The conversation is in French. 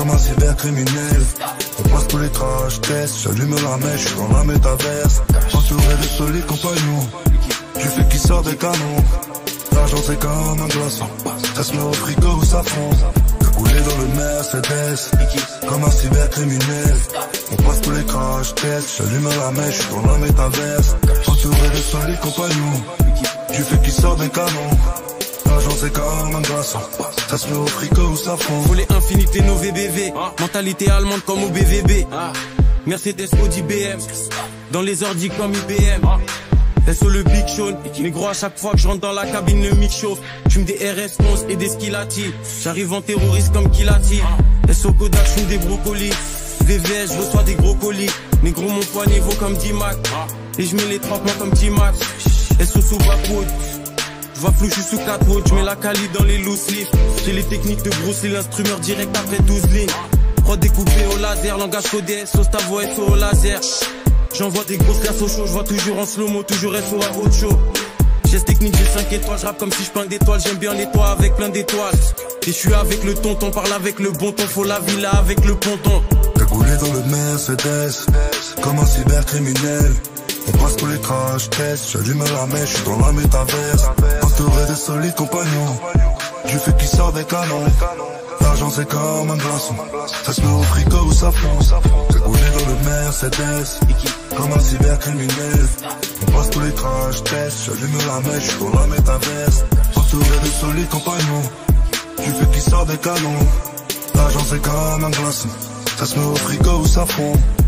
comme un cybercriminel. On passe tous les crash tests, j'allume la mèche, je suis dans la métaverse. Entouré de solides compagnons, du fait qui sort des canons. L'argent c'est comme un glaçon, ça se met au frigo ou ça fond. Cagoulé dans le Mercedes, comme un cybercriminel. On passe tous les crash tests, j'allume la mèche, je suis dans la métaverse. Entouré de solides compagnons, du fait qui sort des canons. L'argent c'est comme un glaçon, ça se met au frigo ou ça fond. Voler infinité nos VBV, mentalité allemande comme au BVB. Mercedes, Audi, BM, dans les ordi comme IBM. SO le Big Sean, mais gros à chaque fois que je rentre dans la cabine le mic chauffe. J'fume des RS11 et des Skilati, j'arrive en terroriste comme Kilati. SO Kodak, j'fume des brocolis. VVS, je reçois des gros colis. Mais gros mon poignet vaut comme 10 Mac, et je mets les 30 mois comme 10 Max. SO sous backwood, je vois flou, je suis sous 4 wood, je mets la quali dans les loose leaf. J'ai les techniques de Bruce Lee, l'instrumeur direct après 12 lignes. Prod découpé au laser, langage codé, sauce ta voix SO au laser. J'envoie des grosses glaces au chaud, je vois toujours en slow-mo, toujours SO à haute chaud. Geste technique, j'ai 5 étoiles, je rappe comme si je peins d'étoiles, j'aime bien les toits avec plein d'étoiles. Et je suis avec le tonton, parle avec le bon ton, faut la villa avec le ponton. Cagoulé dans le Mercedes, comme un cybercriminel. On passe tous les crash tests, j'allume la mèche, je suis dans la métaverse. Entouré de solides compagnons, du fait qui sort des canons. L'argent c'est comme un glaçon, ça se met au frigo ou ça fond. Cagoulé dans le Mercedes, comme un cybercriminel. On passe tous les crash tests, j'allume la mèche, je suis dans la métaverse. Entouré de solides compagnons, du fait qui sort des canons. L'argent c'est comme un glaçon, ça se met au frigo ou ça fond.